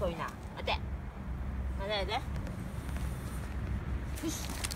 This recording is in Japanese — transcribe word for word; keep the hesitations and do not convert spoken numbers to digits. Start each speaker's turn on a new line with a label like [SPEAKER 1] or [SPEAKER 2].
[SPEAKER 1] 遅いな。待て。まだやで。よし。